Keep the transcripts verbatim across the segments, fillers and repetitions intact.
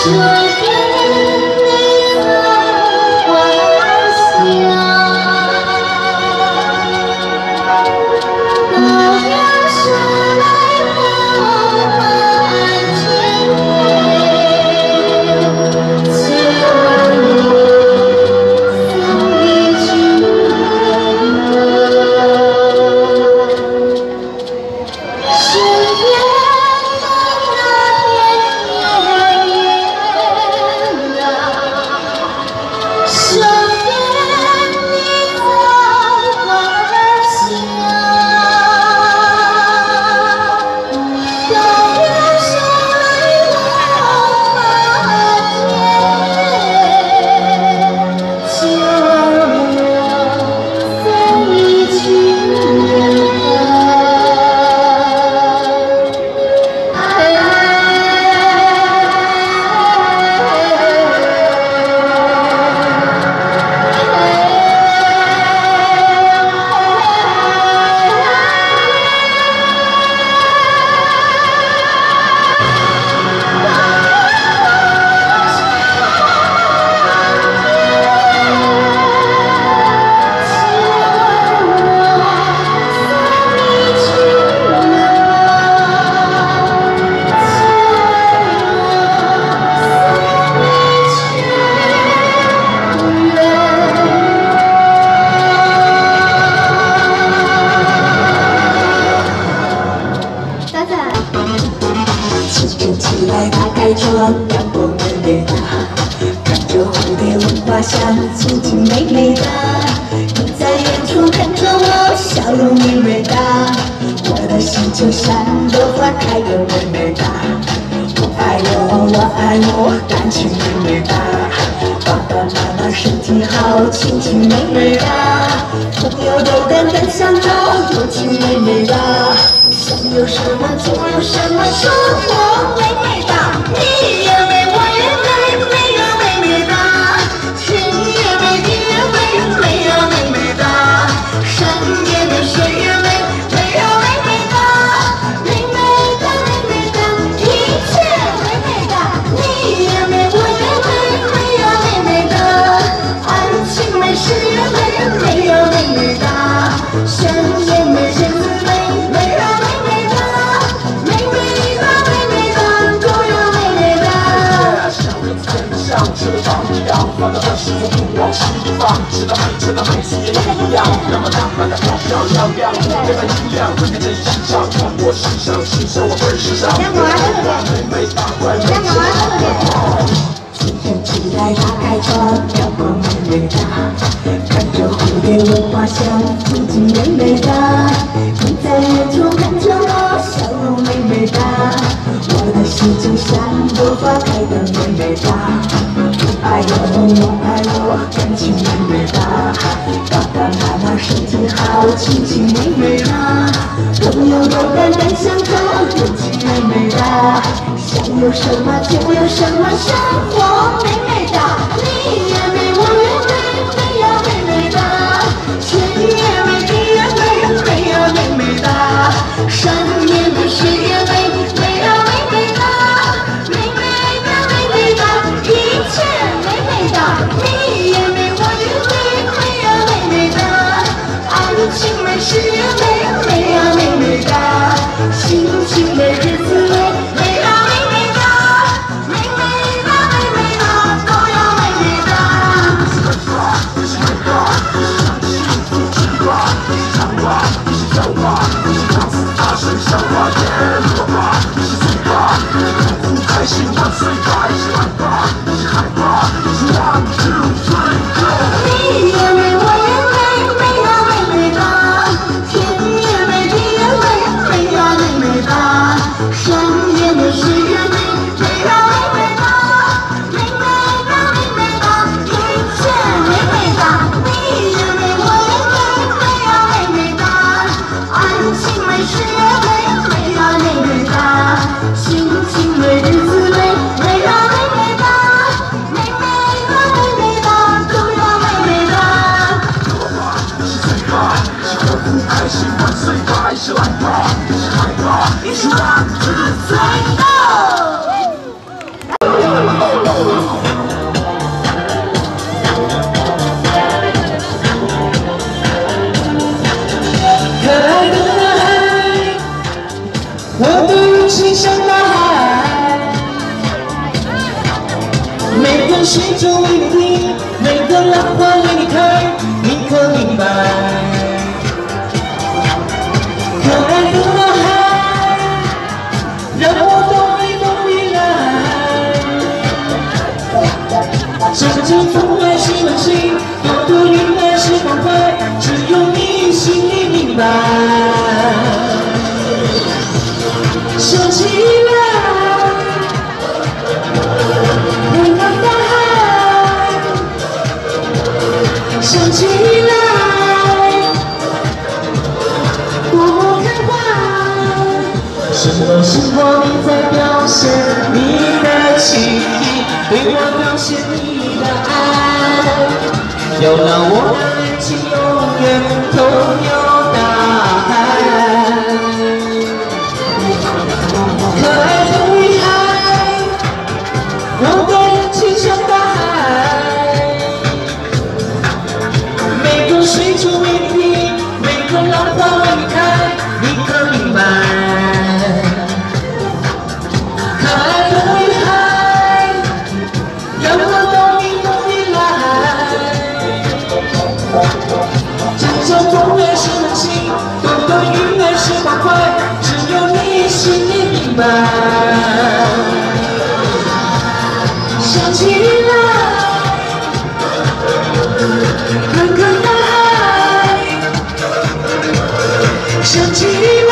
花香，轻轻美美的。你在远处看着我，笑容美美的。我的心就像朵花开得美美的。我爱我，我爱我，感情美美的。爸爸妈妈身体好，亲亲美美的。朋友都单单相照，友情美美的。想有什么就有什么，生活美美的。你也美，我也美，美呀美美的。天也美，地也美，美呀美美的。山也美，水也美，美呀美美的。美美的，美美的，一切美美的。你也美，我也美，美呀美美的。爱情美，事业美，美呀美美的。山也美，人也美，美呀美美的。美美的，美美的，都呀美美的。像人间像翅膀一样，放的是我不往西方，直到美，直到美，世界也一样，那么浪漫的飘飘亮亮，别再阴亮，快点真时尚，看我时尚，时尚我倍儿时尚，美美大怪美。今天起来打开窗，阳光美美的，看着蝴蝶闻花香，静静美美的。你在远处看着我，笑容美美的。我的心就像朵花开得美美的。我爱我，我爱我，感情美美的。爸爸妈妈身体好，亲情美美的。朋友都单单相照，友情美美的。想有什么就有什么，生活美美的。你也美，我也美，美呀美美的。天也美，地也美，美呀美美的。山也美，水也美，美呀美美的。美美的，美美的，一切美美的。你也美，我也美，美呀美美的。爱情美，事业美，美呀美美的。心情美，日子美，美呀美美的。美美的，美美的，都呀美美的。你是美的，你是幸福之花，你是长花，你是小花，你是王子大声笑话耶，落花，你是嘴巴，你是痛苦开心万岁吧，你是害怕，你是害怕，你是 one two three go。你也美，我也美，美呀美美的。天也美，地也美，美呀美美的。山也美，水也美，美呀美美的。美美的，美美的，一切美美的。你也美，我也美，美呀美美的。爱情美，事业美，美呀美美的。心情美，日子美，美呀美美的。美美的，美美的，都呀美美的。落花，你是嘴巴，你是痛苦开心万岁吧，你是害怕，你是害怕，你是 one two three go。 水中为你听，每个浪花为你开，你可明白？可爱的男孩，让我懂你懂你来。深情宠爱是温馨，多多云爱是关怀，只有你心里明白。想起来。 想起来，多么开怀。什么时候你在表现你的情意，对我表现你的爱？有了我的爱情，永远都有答案。可爱的女孩，我的爱情像大海。 水中为你听，每个浪花为你开，你可明白？可爱的女孩，让我懂你懂你来。真正懂爱是温馨，短短云爱是关怀，只有你心里明白。想起来，看看那。 想起来，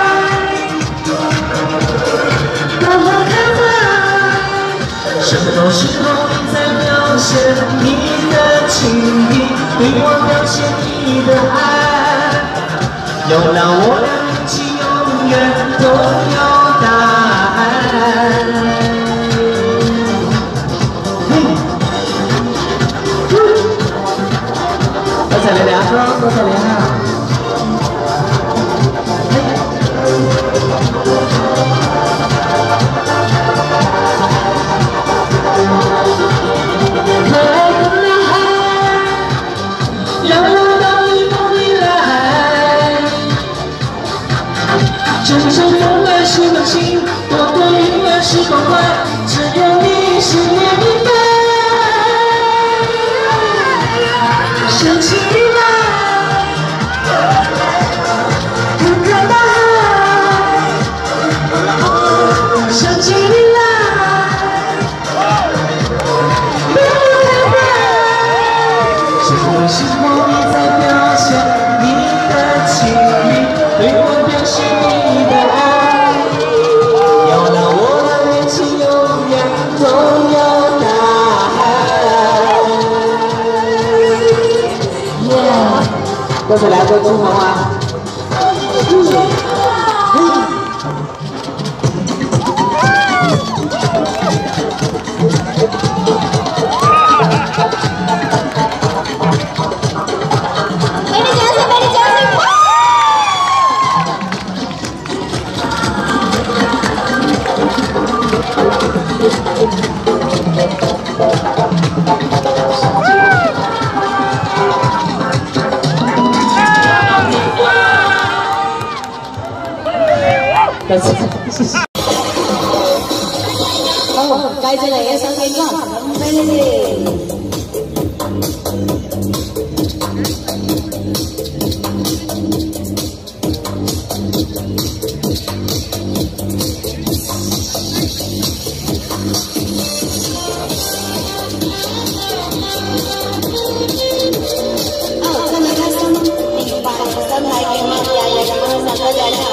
多么开怀！什么时候你在表现你的情意，对我表现你的爱？有了我的爱情，永远都有答案。多謝你哋阿哥，多謝你啊！ 可爱的男孩，让我懂你懂你来。真正懂爱是温馨，多多云爱是关怀，只有你心里明白。想起来，看看大海。想起来。 什么你在表现你的情意，对我表现你的爱？有了我的爱情，永远都有答案。多謝兩個中文啊！ 好，介紹嚟嘅首勁歌，咁俾你哋。好，真係開心，明白身體嘅乜嘢嘢咁樣，實多謝你。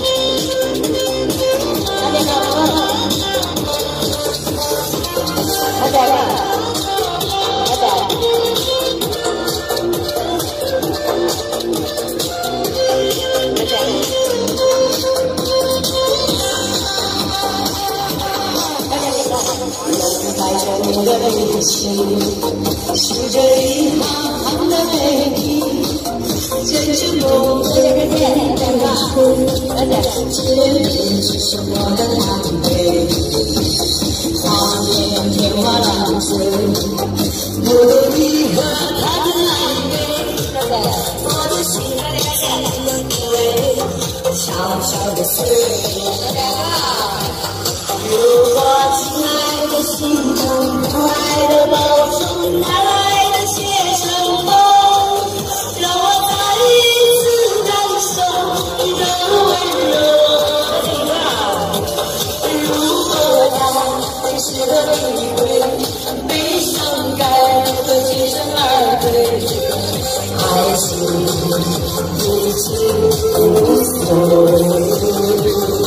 数着一行行的泪滴，坚持梦的人在哪？只愿你是什么的狼狈，画面天花乱坠，有你和他的暧昧，我的心能以为悄悄的碎。如果亲爱的心中快乐吧。 真实的体会，悲伤该如何全身而退？爱情已经无所谓。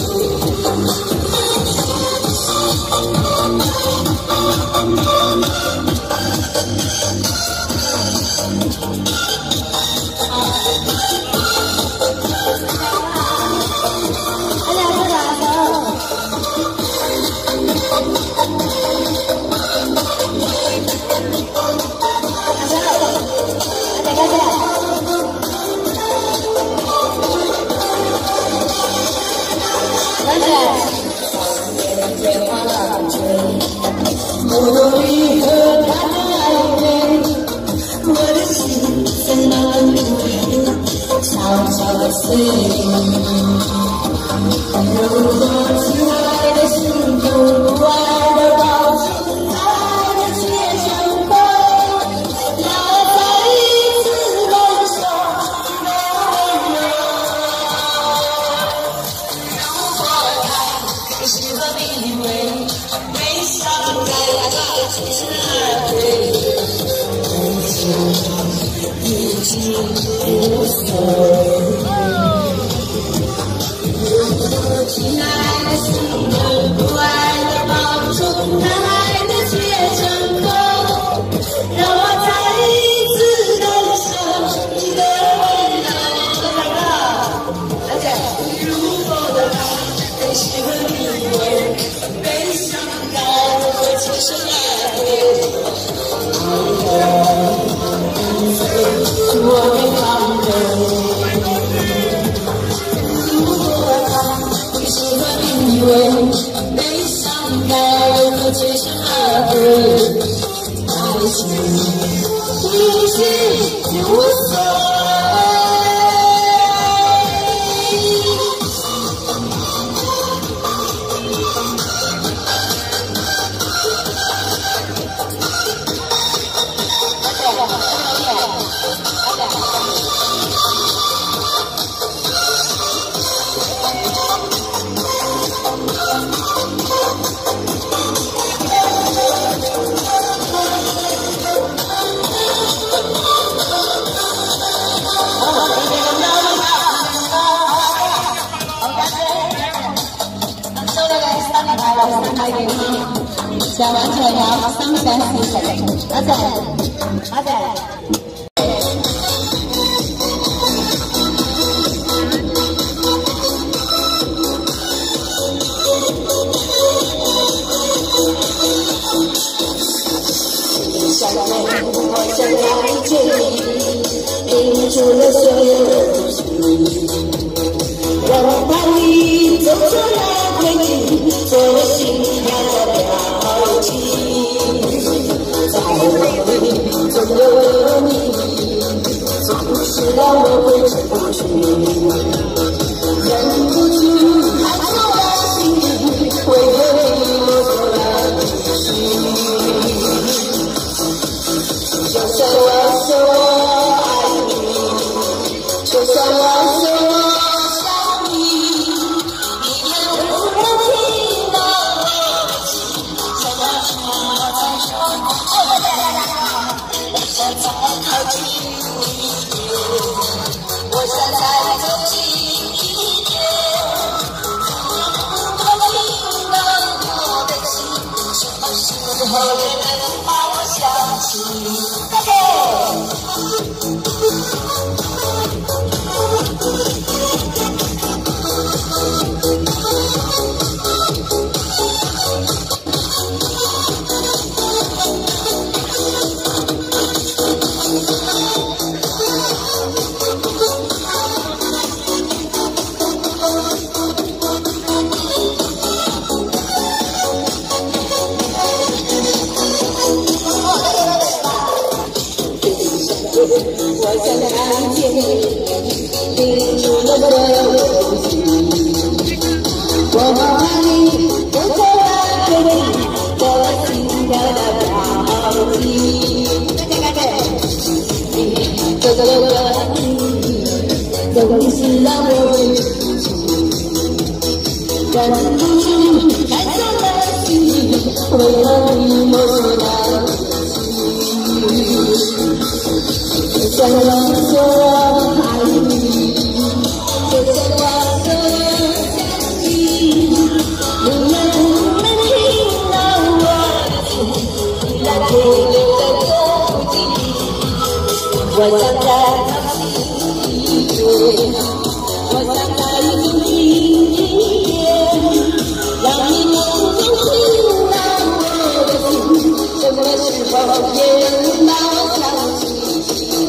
我努力和他爱恋，我的心在那里悄悄地碎。如果亲爱的心痛，不爱的抱紧，爱的却成空，让我再一次感受你的温柔。如果爱真实的体会，悲伤该全身而退，已经无所谓。亲爱的心人，不爱的抱住，难爱的却成空，让我再一次感受你的温柔。而且，如果的爱真实的体会，悲伤该如何全身而退？我会放手。如果他不是个以为，悲伤该如何全身而退？爱情已经无所谓。讲完全聊三三四四，阿仔，阿仔。想念，我想了解你，凝住了所有的东西，让我带你走出了轨迹，做我心跳的标记。在我里总有你，总是让我挥之不去，忍不住还说了心里，为你我做了必须。就算我说我爱你，就算我说我想你，你也不能听到我的心，想要说我再说，我再来来，我想再靠近你一点，我想再走近一点，不能听到我的心，什么时候也能把我想起。我想了解你，凝住了所有的东西，我怕你走错了轨迹，做我心跳的标记。走走走走，总是让我委屈，忍不住感伤了心里， 为了你我所担心，在我说我爱你，就在我说我想你，你也不能听到我的心，依然停留在头顶。我想在你心里。 我想在一种今天，让你能够听到我的心，什么时候也能想起。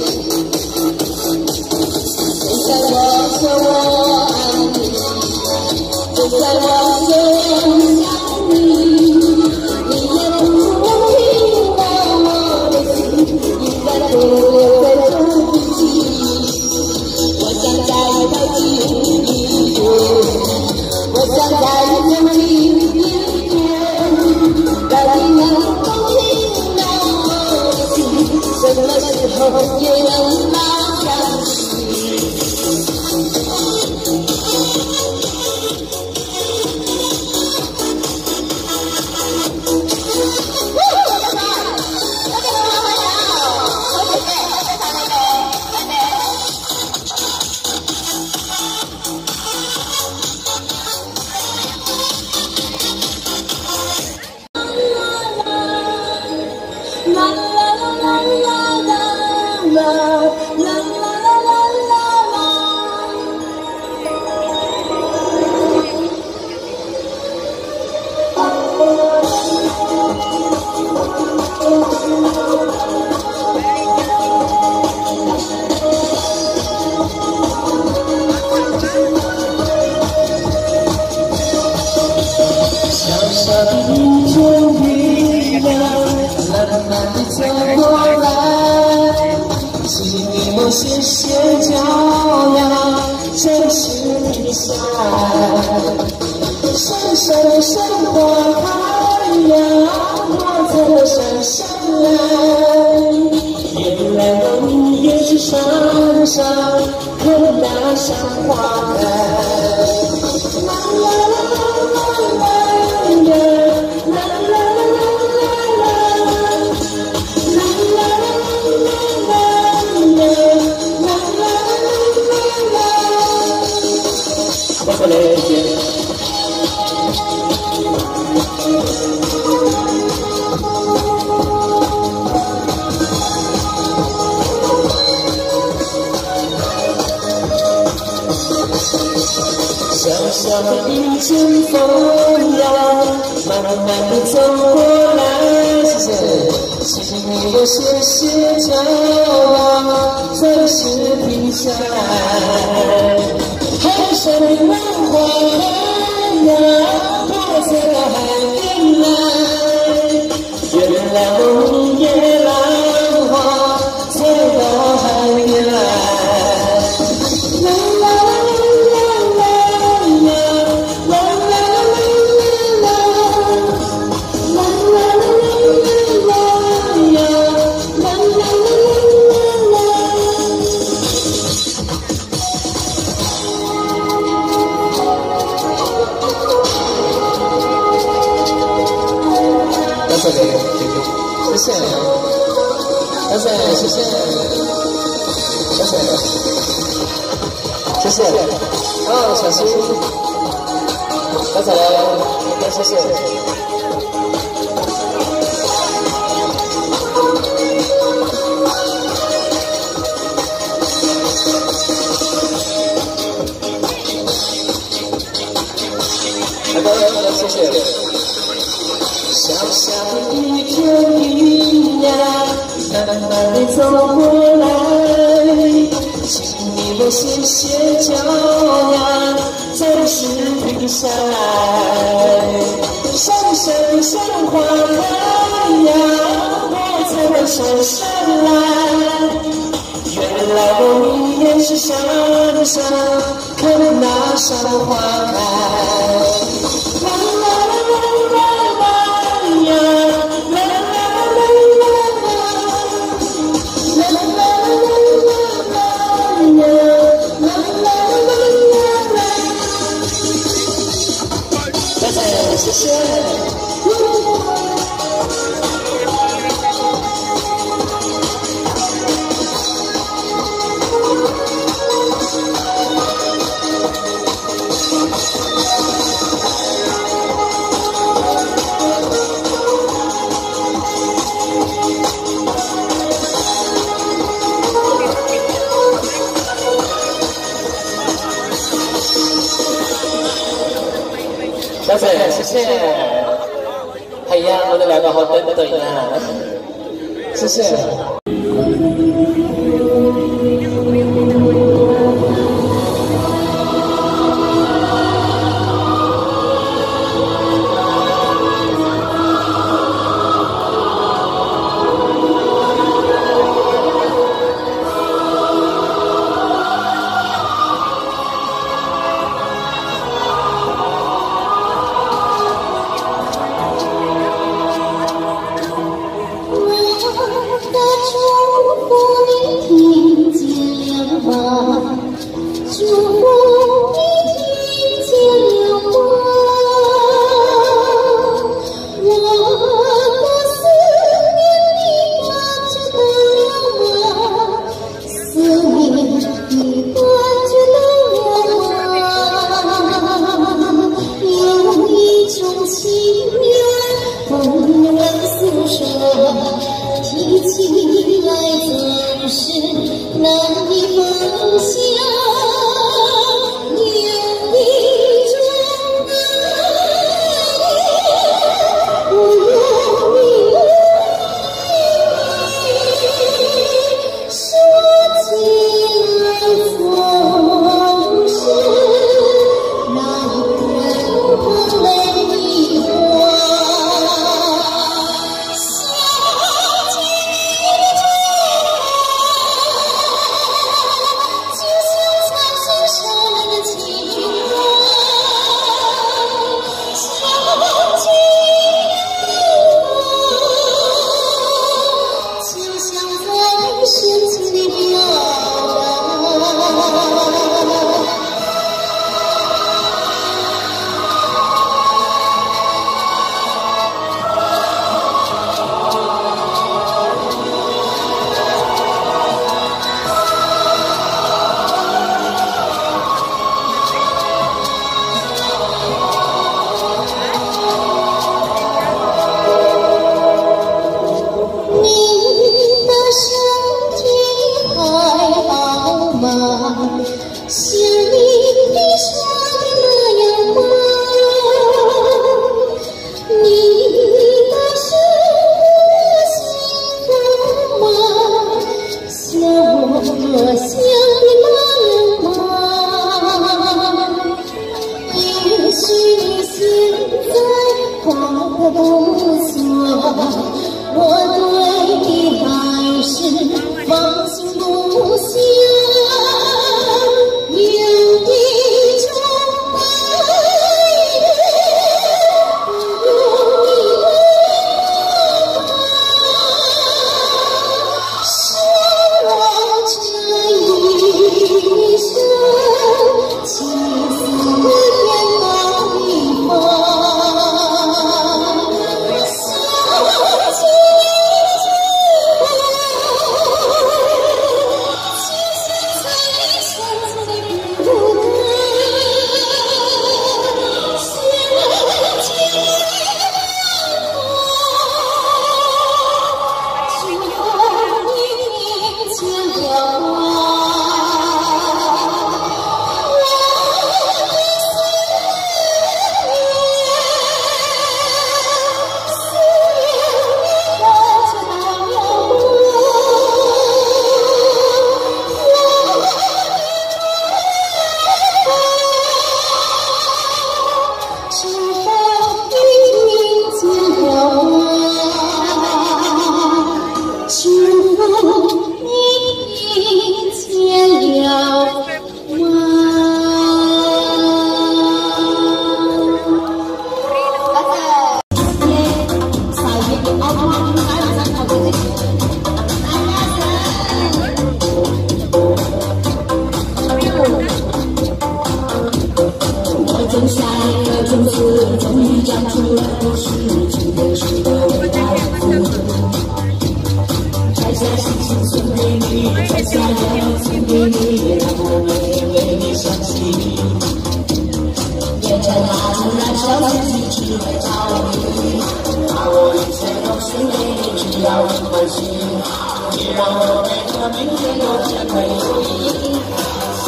就在我说我爱你，就在我说我想你，你也不能听到我的心，应该停留在空气。 我想在靠近一点，我想在更近一点，让你能够听到我的心，什么时候也能马上起。谢谢骄阳，真实的山，闪闪闪过太阳，我在山上来。原来我也是山上可那山花开。啦啦啦啦啦啦啦啦啦我来接。小小的一阵风呀，慢慢地走过来。谢谢，谢谢你，我谢谢骄傲，暂时停下来。海上的浪花开呀，我在海边来。原来红叶浪花才到海边来。啦啦谢谢，谢谢，谢谢，谢谢，谢谢，谢谢，哦，小心，刚才来，谢谢。好的，谢谢。小小的一片云呀，慢慢地走过来。请你我谢谢骄阳，暂时停下来。闪闪闪花开呀，我才能闪闪来。原来我也是山上看那山花开。谢谢。 谢。係啊，我哋兩個好對對啊，謝謝。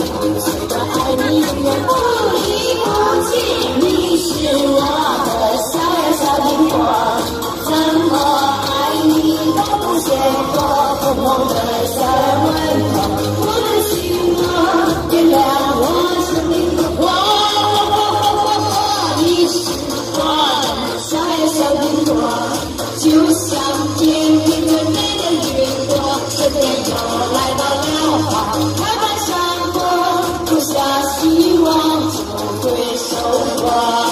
爱你永远不离不弃，你是我的。 鲜活，红红的小人温柔我的心窝，点亮我生命的火。你是我的小呀小苹果，就像天边最美的云朵，春天又来到了，开满山坡，种下希望就会收获。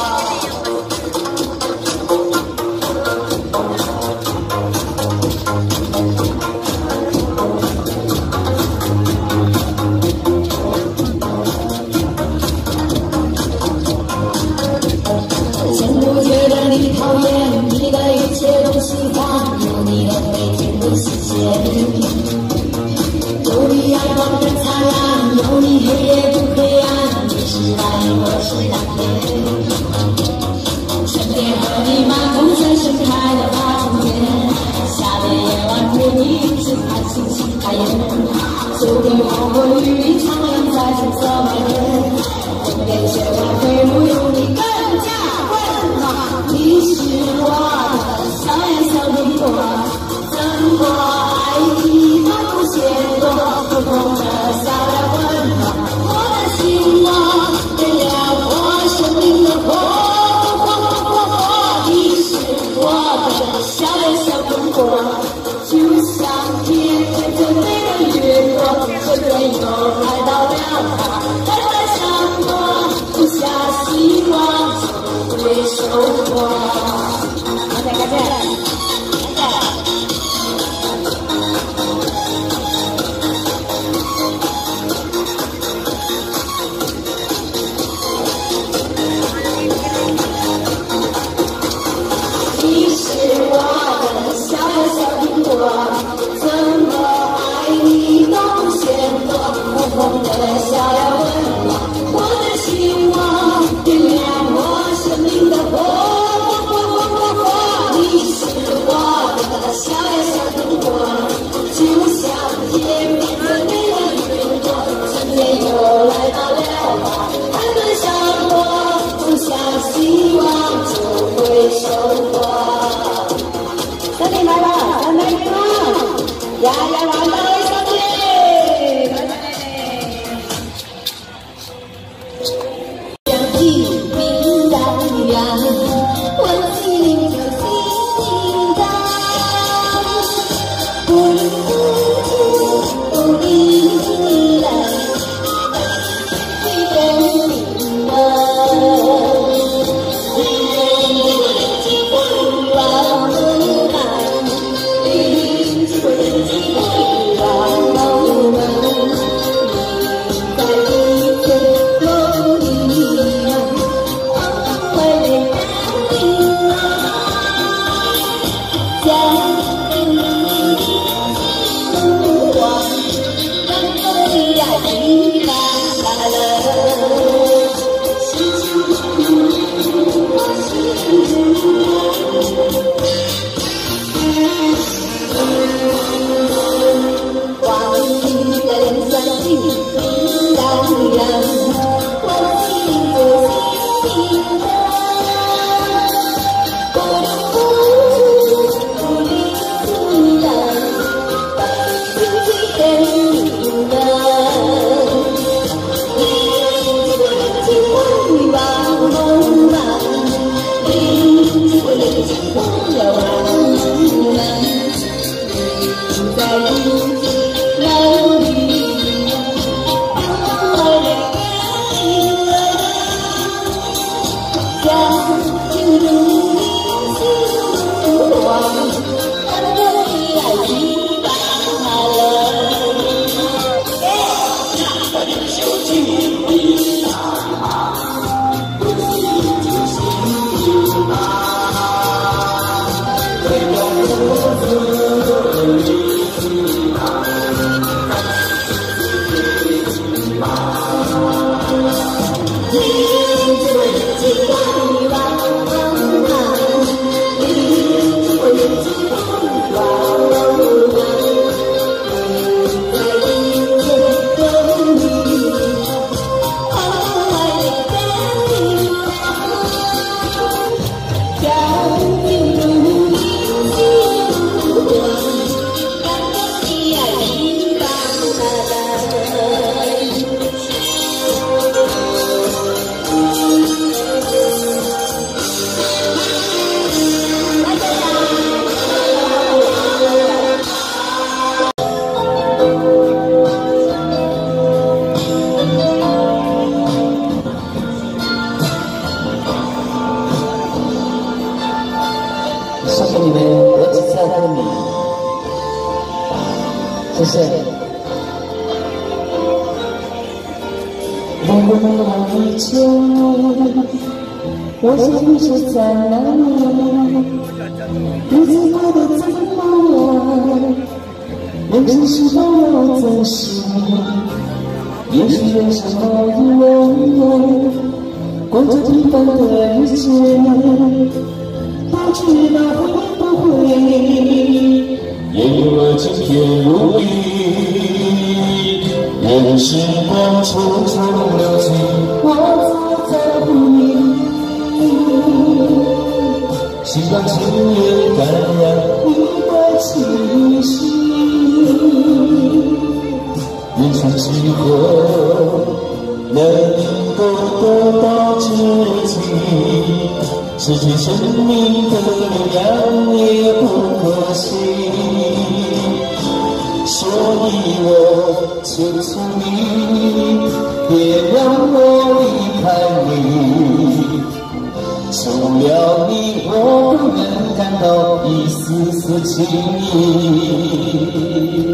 你讨厌你的一切都喜欢，有你的每天都新鲜，有你阳光的灿烂，有你黑夜不黑暗，你是白我是蓝天，春天和你漫步在盛开的花丛间，夏天夜晚陪你去看星星开眼，秋天黄昏与你徜徉在橙色麦田，冬天雪晚飞舞有你更加温暖。你是我的小呀小苹果，怎么爱你都不嫌多，红红的小呀温暖我的心窝，点亮我生命的火。你是我的小呀小苹果，就像天边最美的云朵，春天又来到了，开满山坡，种下希望就会收获。感谢感谢感谢。你是我的小呀小苹果，怎么爱你都不嫌多，红红的小呀温暖我的心窝，点亮我生命的火。你是我的小呀小苹果，就像天边最美的云朵，春天又来到了，开满山坡，种下希望就会收获。三弟来了，三妹妹了，呀呀玩到了小姐，两地冰洋洋，我心就心荡，不离不离来，一人明白。 我只在乎你。谢谢。我们往以前，我心是在哪里？日子过得怎么样？人生是否有真实？也许人生某一年，过着平凡的日子，不知道会不会也有了今天如意。任时光匆匆流去，我只在乎你，心甘情愿感染你的气息。人生几何能够得到知己？失去生命的力量也不可惜。所以我求求你，别让我离开你。除了你，我不能感到一丝丝情意。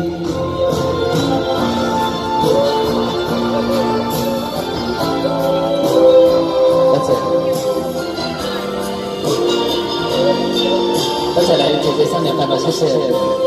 而且来姐姐上两百吧，谢谢。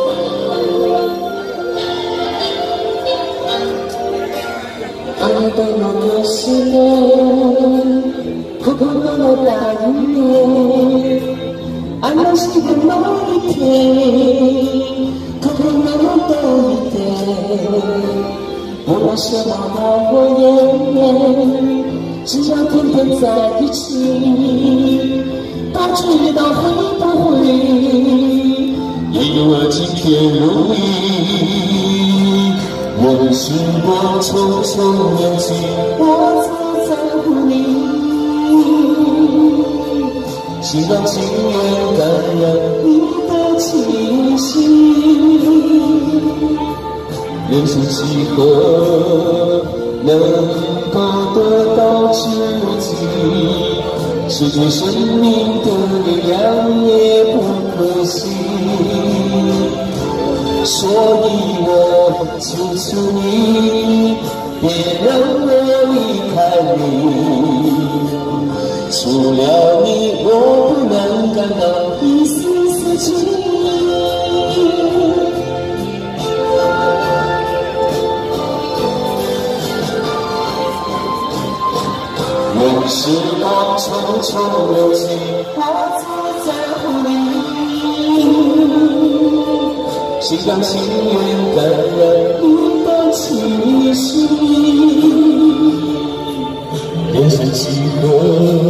爱的某个时刻，苦苦的大雨夜，爱的心的某一天，苦苦的多一点。不管什么好过眼，只要天天在一起，不知道会不会也有了今天如意。任时光匆匆流去，我只在乎你，心甘情愿感染你的气息。人生几何能够得到知己？失去生命的力量也不可惜。所以我求求你，别让我离开你。除了你，我不能感到一丝丝情意。任时光匆匆流去，我只在乎你，心甘情愿感染你的气息。人生几何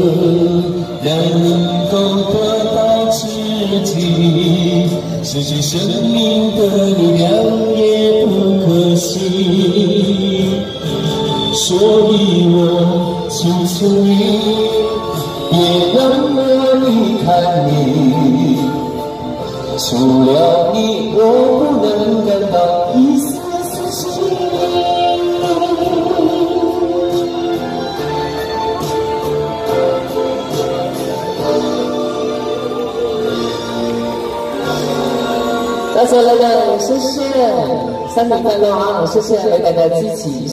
能够得到知己？失去生命的力量也不可惜。所以我求求你，别让我离开你。除了你，我不能感到一丝丝情意。大家来了，谢谢，新年快乐啊！谢谢大家的支持。